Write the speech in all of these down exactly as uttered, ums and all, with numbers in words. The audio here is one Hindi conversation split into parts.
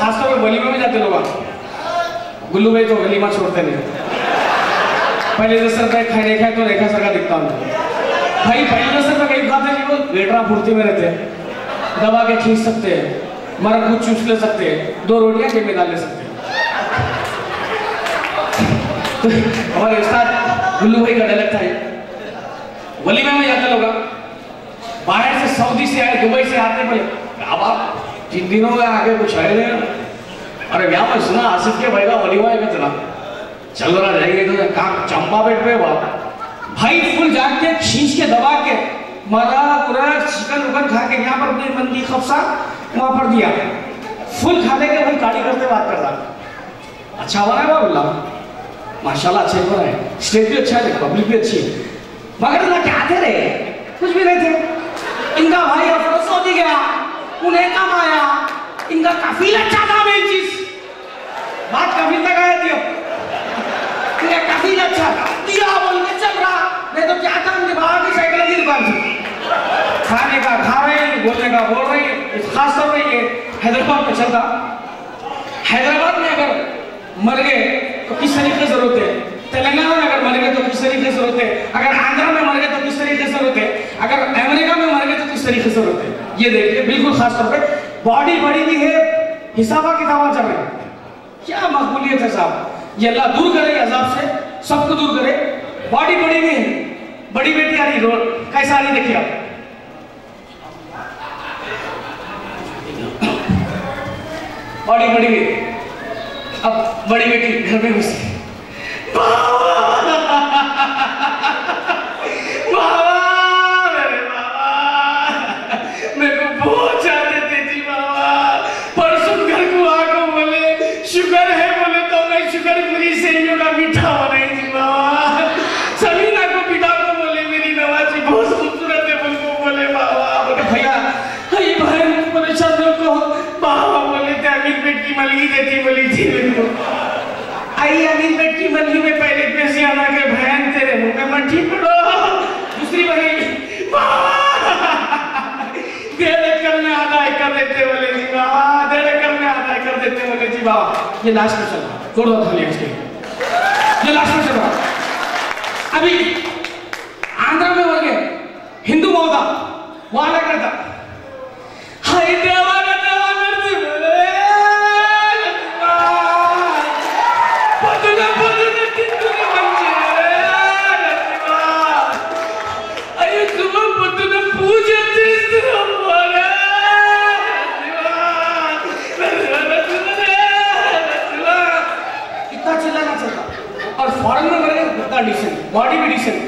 खासतौर पर वलीमे में जाते लोग, गुल्लू भाई तो वलीमा छोड़ते नहीं। पहले दस रुपए खाए नहीं खाए तो रेखा सर का दिखता हूँ भाई। पहले दस रुपए कहीं खाते नहीं, वो बेटरा फुर्ती में रहते हैं, दबा के खींच सकते हैं, मरक कुछ चूस ले सकते हैं, दो रोटियां जेब में डाल ले सकते हैं। तो हमारे उस्ताद गुल्लू भाई का डायलॉग था ये। वलीमे में जाते लोग, बाहर से सऊदी से आए, दुबई से आते, बोले क्या बात तीन दिनों में आगे कुछ है नहीं। अरे यहाँ पर सुना आसिफ के भाई का वलीमा है चला, चल रहा जाएंगे तो काम चंपा बैठ पे बात भाई, फुल जाग के खींच के दबा के मरा पूरा चिकन उकन खा के यहाँ पर अपनी मंदी खफसा वहां पर दिया, फुल खाने के भाई गाड़ी करते बात करता। अच्छा बना है बाबुल्ला, माशाल्लाह अच्छे बना है, स्टेज भी अच्छा है, पब्लिक भी अच्छी है। मगर ना क्या थे रे, कुछ भी नहीं थे। इनका भाई अफरोज सऊदी गया, उन्हें कम आया, इनका काफिला अच्छा था। मेन चीज बात काफिल तक आई थी, इनका काफिला अच्छा था, दिया बोल के चल रहा, नहीं तो क्या था उनके बाहर की साइकिल की दुकान थी, खाने का खा रहे, बोलने का बोल रहे। खास तौर पर ये हैदराबाद में चलता। हैदराबाद में अगर मर गए तो किस तरीके से जरूरत है, तेलंगाना में अगर मर गए तो किस तरीके से जरूरत है, अगर आंध्रा में मर गए तो किस तरीके से जरूरत है, अगर अमेरिका में मर गए तो किस तरीके से जरूरत है। ये देखिए बिल्कुल खास तौर पे बॉडी बड़ी भी है, हिसाबा किताबा चल रहे, क्या मकबूलियत है साहब। ये अल्लाह दूर करे अजाब से, सबको दूर करे। बॉडी बड़ी भी है, बड़ी बेटी आ रही रोड कैसा आ रही देखिए आप, बॉडी बड़ी भी। अब बड़ी बेटी घर में घुसी, मेरे को बहुत चाहते थे जी बाबा, परसों घर को आको बोले शुगर है, बोले तो मैं शुगर फ्री सेवियों का मीठा बनाई जी बाबा। समीना को पिता को बोले मेरी नवाजी बहुत खूबसूरत है, उनको बोले बाबा, बोले भैया ये बहन परेशान को बाबा बोले थे अमीर पेट की मलगी देती बोली थी मेरे को। आई अमीर पेट की मलगी में पहले पैसे आना के बहन तेरे मुंह में मट्ठी पड़ो। दूसरी बहन देर करने आदाय कर देते बोले जी बाबा, देर करने आदाय कर देते बोले जी बाबा। ये लास्ट में चल रहा, छोड़ दो थाली इसके, ये लास्ट में चल रहा। अभी आंध्रा में हो गए हिंदू मौदा वहां लग रहा था, हाय देवा देवा नरसी बोले पदुना पदुना तिंदुनी मंचे नरसिमा, अये तुम पदुना पूजा तिंदुना बोले इतना चिल्लाना चलता। और फॉरेन में मरे इतना डिसेंट, बॉडी भी डिसेंट,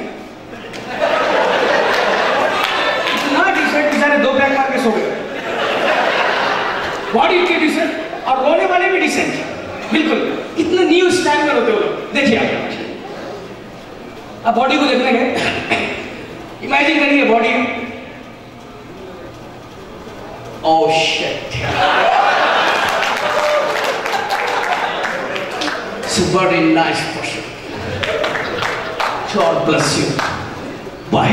इतना डिसेंट बेचारे दो पैक मार के सो गए। बॉडी इतनी डिसेंट और रोने वाले भी डिसेंट, बिल्कुल इतने न्यू स्टाइल में होते हो लोग। देखिए आप, अब बॉडी को देखने के इमेजिन करिए body, oh shit, very nice person. God bless you. Bye.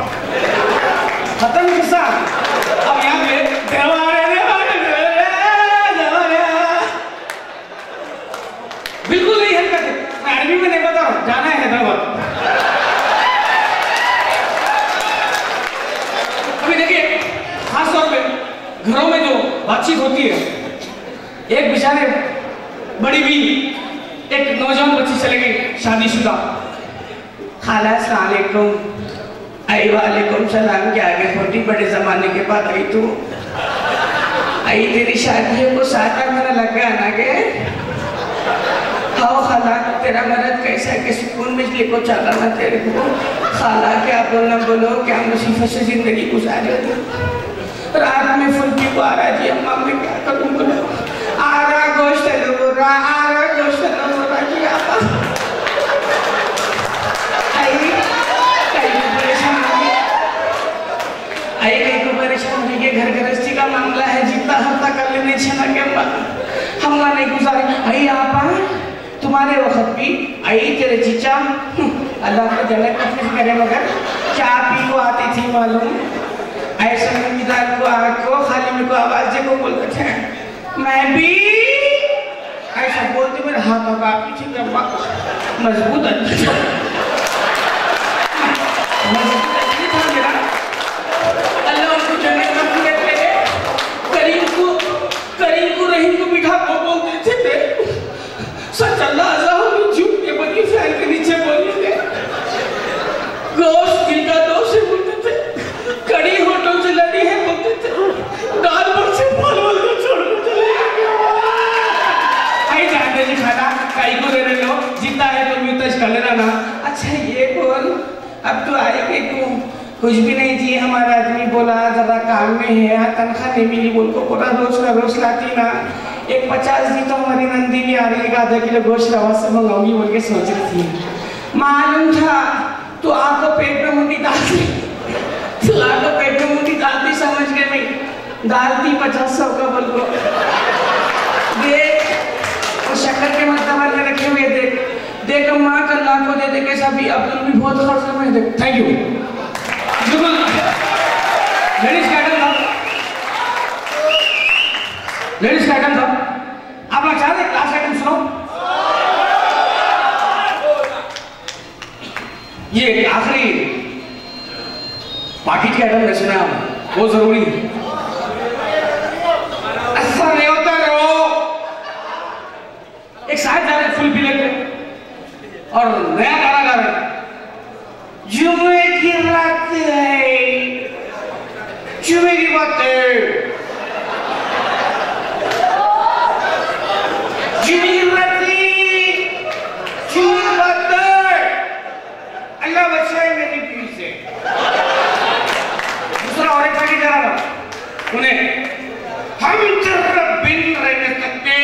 खत्म किस्सा। अब यहाँ पे देवारे देवारे देवारे बिल्कुल नहीं हरकत है। मैं अरबी में नहीं बता रहा हूँ, जाना है हैदराबाद। अभी देखिए खास तौर पे घरों में जो बातचीत होती है, एक बेचारे बड़ी बीवी, एक नौजवान बच्ची चले गई शादीशुदा, खाला अस्सलाम वालेकुम, आई वालेकुम सलाम, के आगे छोटी बड़े जमाने के बाद आई तू, आई तेरी शादी को सात आठ महीना लग गया ना के, हाँ खाला तेरा मर्द कैसा है, के सुकून में लेको चला ना तेरे को, खाला क्या बोलना बोलो, क्या मुसीबत से जिंदगी गुजारी हो, रात में फुल्की को आ रहा जी अम्मा मैं क्या करूँ बोलो, आ रहा गोश्त लो बोला, आ रहा गोश्त लो बोला जी आप, आई कहीं को परेशान हो गया, आई कहीं को परेशान हो गया, घर गृहस्थी का मामला है, जितना हफ्ता कर लेने छना के हमला नहीं गुजारे, आई आप तुम्हारे वक्त भी आई तेरे चीचा अल्लाह को जन्नत नसीब करे, मगर क्या पी को आती थी मालूम, ऐसे मिजाज को आग को खाली में को आवाज को बोलते थे मैं भी बोलते मेरे हाथ होगा पीछे का मजबूत अच्छा मजबूत अच्छी था मेरा। अल्लाह उनको जन्नत में रखे। करीम को करीम को रहीम को बिठा को बोलते थे सच अल्लाह अल्लाह झूठ के बनी फैन के नीचे बोलते थे। गोश्त दिल का दोष है बोलते थे। कड़ी होठों से लड़ी है बोलते थे। दाल पर से बोल बोल को छोड़ के चले आई जानते जी खाना कई को देने लो जितना है तो म्यूट कर लेना ना। अच्छा ये बोल अब तो आएगी तू कुछ भी नहीं जी हमारा आदमी बोला जरा काम में है तनख्वाह नहीं मिली बोल को बोला रोज का रोज लाती ना एक पचास दी तो हमारी नंदी भी आ रही है आधा किलो गोश्त रवा से मंगाऊंगी बोल के सोच रही थी। मालूम था तो आपको पेट में मुंडी डालती तो आपको पेट में मुंडी डालती समझ के नहीं डालती पचास सौ का बोल को देख वो शक्कर के मर्तबा में रखे हुए देख देख माँ कल्ला को दे दे कैसा भी अब्दुल भी बहुत खर्च में देख। थैंक यू बिल्कुल लेडीज का आइटम था लेडीज का आइटम था आप लोग चाहते क्लास आइटम सुनो। ये आखिरी बाकी के आइटम में सुना वो जरूरी है। ऐसा नहीं होता रो एक शायद जा रहे फुल पी लेके और नया गाना गा रहे जुमे की रात है जुमे की बात है जुमे की रात जुमे की बात है अल्लाह बचाए मेरी पीर से। दूसरा और एक आगे जा रहा उन्हें हम जरा बिन रह न सकते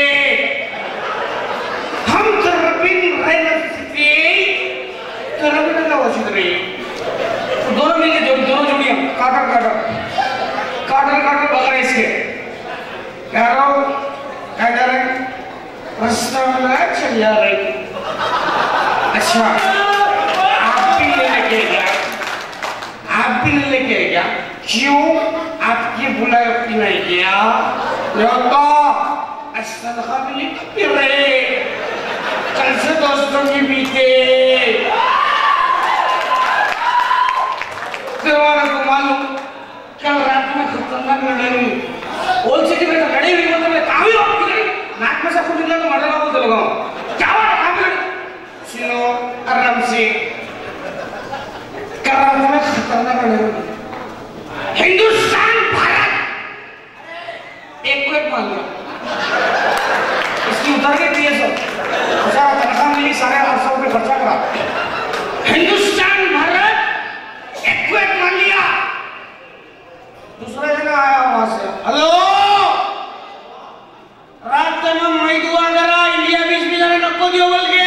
हम जरा बिन रह न सकते जरा बिन ना वजूद रही दोनों मिलके जोड़ी दोनों जोड़ियां काटर काटर काटर काटर बगैर इसके क्या रहो क्या कर रहे हैं रास्ता में चल जा रही। अच्छा आप भी ले लेके गया आप भी ले लेके गया क्यों आपकी बुलाई अपनी नहीं गया तो तनख्वाह मिली तो फिर रहे कल से दोस्तों की बीते वाला को मालूम कल रात में खतरनाक लड़ाई ओल सिटी में लड़ी हुई मतलब मैं कहाँ भी वापस लड़ी नाक में से खुद निकला तो मर रहा हूँ तो लगाऊं क्या हुआ कहाँ पे लड़ी सुनो आराम से कल रात में खतरनाक लड़ाई हिंदुस्तान भारत एक को एक मान लो इसकी उतर के दिए सब सारा तनख्वाह मिली सारे आठ सौ रुपये खर्चा करा हिंदुस्तान भारत एक को एक मान लिया। दूसरा जगह आया वहां से हेलो रात में मैं दुआ करा इंडिया बीच में जाने नको दियो बोल के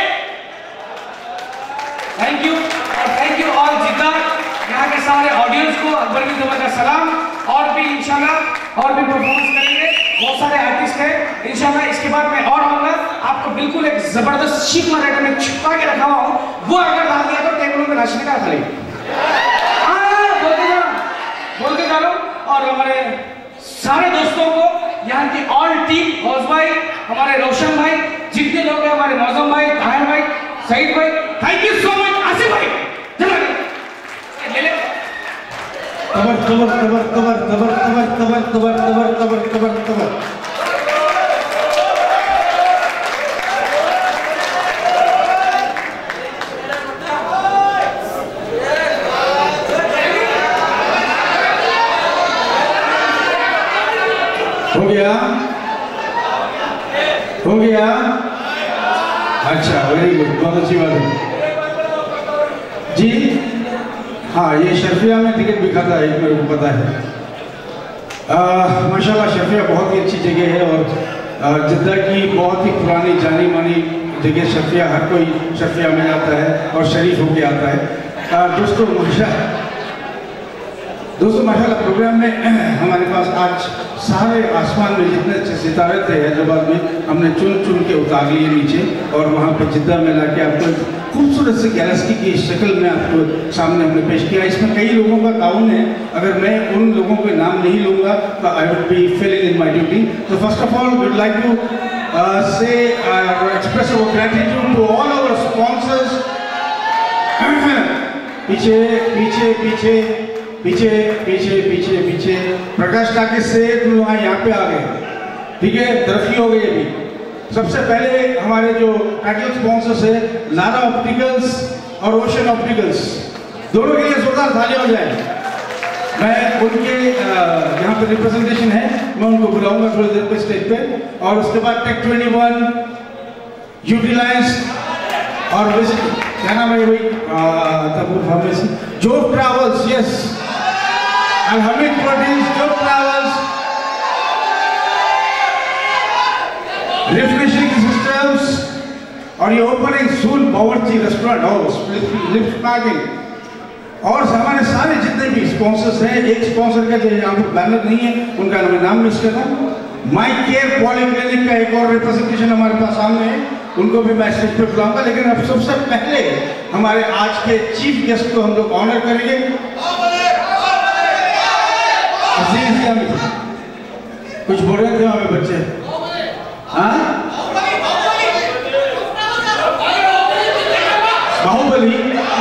थैंक यू और थैंक यू ऑल जिद्दा यहाँ के सारे ऑडियंस को अकबर की दुआ का सलाम। और भी इंशाल्लाह और भी परफॉर्मेंस करेंगे बहुत सारे आर्टिस्ट हैं इंशाल्लाह। इसके बाद मैं और आऊंगा आपको बिल्कुल एक जबरदस्त शीख मराठा में छुपा के रखा हुआ हूँ वो अगर डाल दिया तो टेबलों में राशि का खाली बोल के जाओ बोल के जाओ। और हमारे सारे दोस्तों को यहाँ की ऑल टीम हौस भाई हमारे रोशन भाई जितने लोग हैं हमारे मौजम भाई ताहिर भाई सईद भाई thank you so much Asif भाई ले ले कबर कबर कबर कबर कबर कबर कबर कबर कबर कबर कबर हो गया हो गया अच्छा वेरी गुड बहुत अच्छी बात है जी। हाँ ये शर्फिया में टिकट बिकाता है मेरे को पता है। माशाल्लाह शर्फिया बहुत ही अच्छी जगह है और जिद्दा की बहुत ही पुरानी जानी मानी जगह शर्फिया हर कोई शर्फिया में आता है और शरीफ होके आता है। दोस्तों माशा दोस्तों माशाल्लाह प्रोग्राम में हमारे पास आज सारे आसमान में जितने अच्छे सितारे थे हैदराबाद में हमने चुन चुन के उतार लिए नीचे और वहाँ पे जिद्दा में ला के आपको खूबसूरत से गैलेक्सी की शक्ल में आपको सामने हमने पेश किया। इसमें कई लोगों का ताउन है अगर मैं उन लोगों के नाम नहीं लूँगा तो I would be failing in my duty. तो first of all would like to uh, say uh, express our gratitude to all our sponsors. पीछे पीछे पीछे पीछे पीछे पीछे पीछे प्रकाश टाकिस से तुम यहाँ पे आ गए, ठीक है, तरक्की हो गई अभी। सबसे पहले हमारे जो टाइटल स्पॉन्सर्स है लारा ऑप्टिकल्स और ओशन ऑप्टिकल्स, दोनों के लिए जोरदार तालियां हो जाए। मैं उनके यहाँ पे रिप्रेजेंटेशन है, मैं उनको बुलाऊंगा थोड़ी देर पे स्टेज पे। और उसके बाद टेक ट्वेंटी वन, यूटिलाइंस और क्या नाम है भाई, तबूर फार्मेसी, जोब ट्रैवल्स, यस, अलहमिद प्रोटीन्स, जोब ट्रैवल्स, रिफ्रेशिंग सिस्टम्स और ये ओपनिंग सून बावर्ची रेस्टोरेंट हाउस, लिफ्ट पार्किंग और हमारे सारे जितने भी स्पॉन्सर्स हैं। एक स्पॉन्सर का जो यहाँ पर बैनर नहीं है उनका मैं नाम मिस कर रहा हूँ। माई केयर पॉलीक्लिनिक का एक और रिप्रेजेंटेशन हमारे पास सामने है, उनको भी मैं स्टेज पे बुलाऊंगा। लेकिन अब सबसे पहले हमारे आज के चीफ गेस्ट को हम लोग ऑनर करेंगे। कुछ बोल रहे थे हमें बच्चे, हाँ बाहुबली,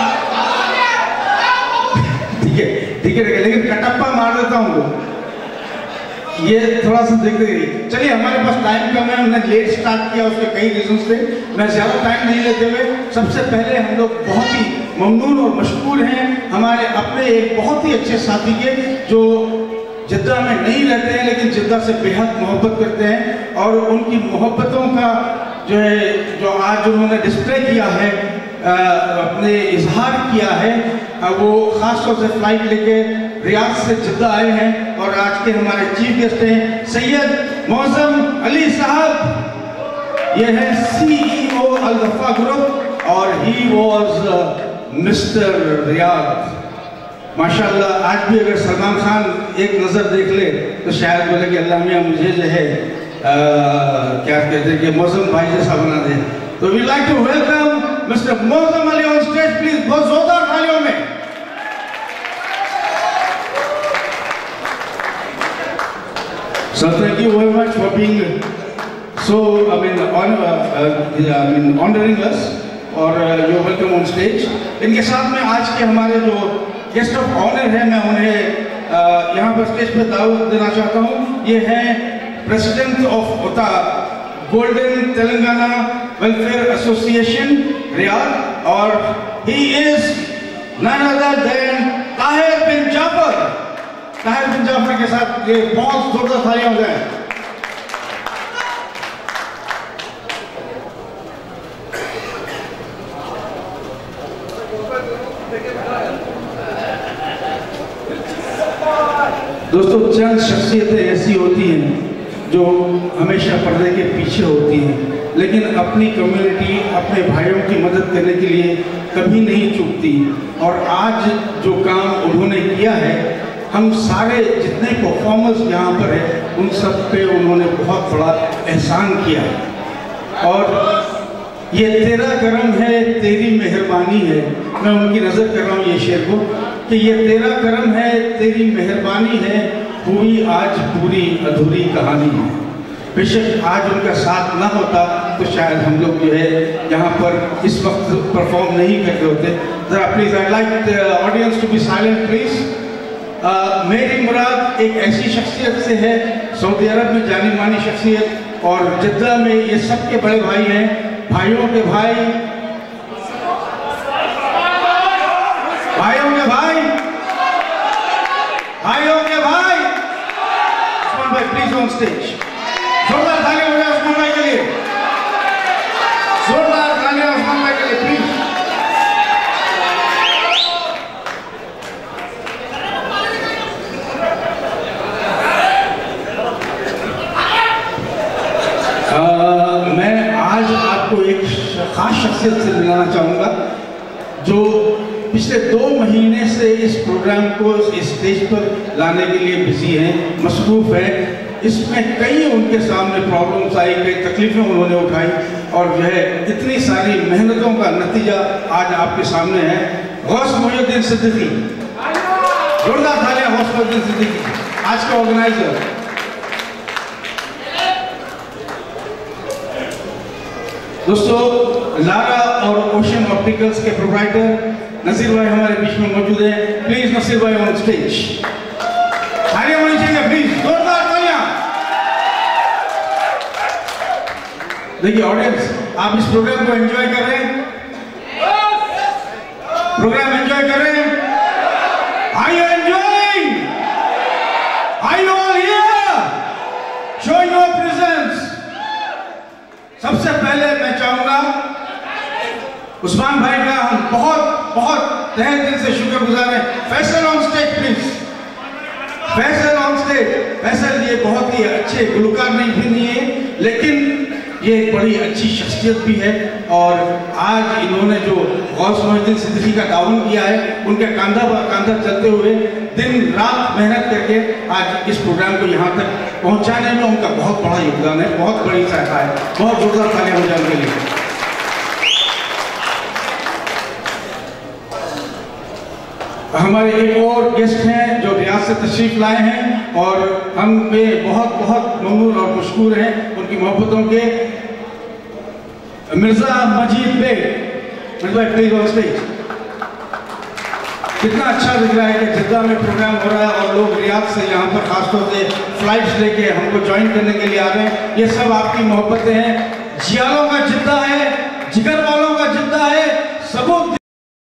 ठीक है ठीक है, लेकिन कटप्पा मार देता हूँ, ये थोड़ा सा देखते रहिए। चलिए, हमारे पास टाइम कम है, हमने लेट स्टार्ट किया, उसके कई रीजंस थे, मैं ज़्यादा टाइम नहीं लेते हुए सबसे पहले हम लोग बहुत ही ममनून और मशकूर हैं हमारे अपने एक बहुत ही अच्छे साथी के, जो जिद्दा में नहीं रहते हैं लेकिन जिद्दा से बेहद मोहब्बत करते हैं। और उनकी मोहब्बतों का जो है, जो आज उन्होंने डिस्प्ले किया है, आ, अपने इजहार किया है, आ, वो ख़ास तौर से फ्लाइट लेके रियाद से जिद्दा आए हैं। और आज के हमारे चीफ गेस्ट हैं सैयद मौसम अली साहब, ये है सीईओ अल दफा ग्रुप और ही वाज मिस्टर रियाद। माशाल्लाह, आज भी अगर सलमान खान एक नज़र देख ले तो शायद बोले कि अल्लाह मियाँ मुझे जो है आ, क्या कहते हैं कि मौसम भाई जैसा बना दे। तो we like to welcome mister Mausam Ali on stage, please, बहुत जोरदार तालियों में। So thank you very much for being so, I mean, honor, uh, I mean honoring us, और uh, you're welcome on stage। इनके साथ में आज के हमारे जो गेस्ट ऑफ ऑनर है, मैं उन्हें uh, यहाँ पर स्टेज पे दावत देना चाहता हूँ। ये है प्रेसिडेंट ऑफ ओता golden Telangana welfare association Riyadh, और he is none other than Tahir bin Jafar. Tahir bin Jafar के साथ ये बहुत जोरदार तालियां हो जाए। दोस्तों, चंद शख्सियतें ऐसी होती हैं जो हमेशा पर्दे के पीछे होती हैं, लेकिन अपनी कम्युनिटी, अपने भाइयों की मदद करने के लिए कभी नहीं चूकती। और आज जो काम उन्होंने किया है, हम सारे जितने परफॉर्मर्स यहाँ पर हैं उन सब पे उन्होंने बहुत बड़ा एहसान किया। और ये तेरा करम है, तेरी मेहरबानी है, मैं उनकी नज़र कर रहा हूँ ये शेर को, कि ये तेरा करम है, तेरी मेहरबानी है, हुई आज पूरी अधूरी कहानी है। बेशक आज उनका साथ ना होता तो शायद हम लोग जो है यहाँ पर इस वक्त परफॉर्म नहीं करते होते। ज़रा please, I like the audience to be silent please. मेरी मुराद एक ऐसी शख्सियत से है, सऊदी अरब में जानी मानी शख्सियत, और जिद्दा में ये सबके बड़े भाई हैं, भाइयों के भाई, भाइयों के भाई, भाइयों के भाई, उस्मान भाई प्लीज ऑन स्टेज। जोरदार तालियां हो जाए उस्मान भाई के लिए, जोरदार तालियां उस्मान भाई के लिए प्लीज। मैं आज आपको एक खास शख्सियत से मिलाना चाहूँगा जो पिछले दो महीने से इस प्रोग्राम को इस स्टेज पर लाने के लिए बिजी हैं, मसरूफ़ हैं। इसमें कई उनके सामने प्रॉब्लम्स आई, कई तकलीफ़ें उन्होंने उठाई, और जो है इतनी सारी मेहनतों का नतीजा आज आपके सामने है। गौस मोहिउद्दीन सिद्दीकी, जोरदार तालियां गौस मोहिउद्दीन सिद्दीकी, आज के ऑर्गेनाइजर। दोस्तों, लारा और ओशन ऑप्टिकल्स के प्रोप्राइटर नसीर भाई हमारे बीच में मौजूद है। प्लीज नसीर भाई ऑन स्टेज। तालियां होनी चाहिए प्लीज, जोरदार तालियां। देखिए ऑडियंस, आप इस प्रोग्राम को एंजॉय कर रहे हैं? प्रोग्राम एंजॉय कर रहे हैं? Are you enjoying? Are you all here? Show your presence. सबसे पहले मैं चाहूंगा उस्मान भाई का हम बहुत बहुत तहे दिल से शुक्रगुजार हैं। Faisal on stage please. Faisal on stage. Faisal ये बहुत ही अच्छे गुलकार नहीं भी नहीं है, लेकिन ये एक बड़ी अच्छी शख्सियत भी है। और आज इन्होंने जो गौस मोहिउद्दीन सिद्दीकी का ताउन किया है, उनके कांधा पर कांधा चलते हुए दिन रात मेहनत करके आज इस प्रोग्राम को यहाँ तक पहुँचाने में उनका बहुत बड़ा योगदान है, बहुत बड़ी सहायता है। बहुत जोरदार तालियां हो जाए उनके लिए। हमारे एक और गेस्ट हैं जो रियाद से तशरीफ लाए हैं और हम पे बहुत बहुत ममनून और मशकूर हैं उनकी मोहब्बतों के। Mirza Majeed Baig, Mirza please on stage. कितना अच्छा दिख रहा है कि जिद्दा में प्रोग्राम हो रहा है और लोग रियाद से यहाँ पर खासतौर से फ्लाइट्स लेके हमको ज्वाइन करने के लिए आ रहे हैं। ये सब आपकी मोहब्बतें हैं। जियालों का जिद्दा है, जिगर वालों